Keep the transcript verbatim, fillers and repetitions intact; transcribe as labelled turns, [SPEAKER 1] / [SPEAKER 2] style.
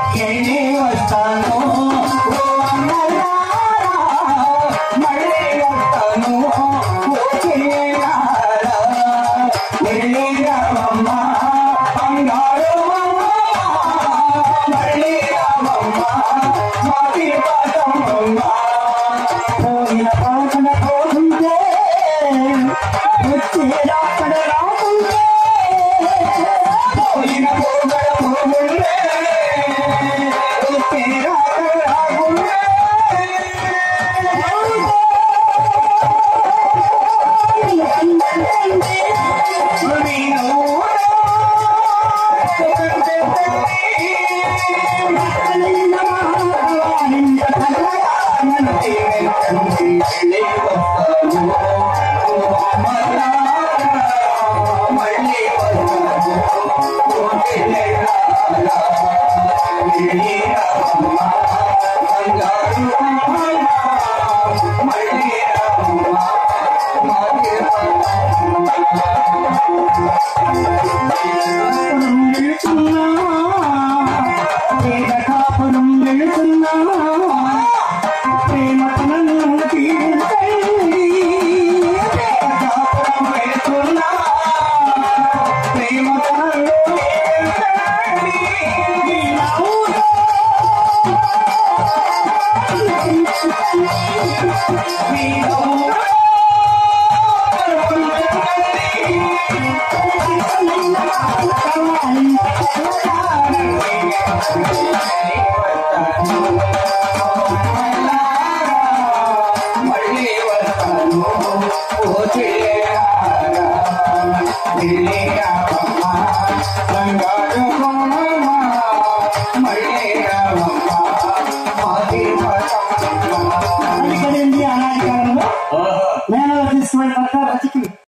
[SPEAKER 1] ఎన్ని వస్తాను ఓ అన్నలారా మళ్ళీ వస్తాను ఓ చిన్నారా మళ్ళీ రామమ్మ బంగారు అమ్మ మళ్ళీ రామమ్మ మాటి పాదమ్మ పోయిన పాటన పోతుంటే వచ్చి రాకడ రాకుంటే పోయిన పోగడ పోగుండే వచ్చి రాకడ రాకుండే నేను తీసుకుని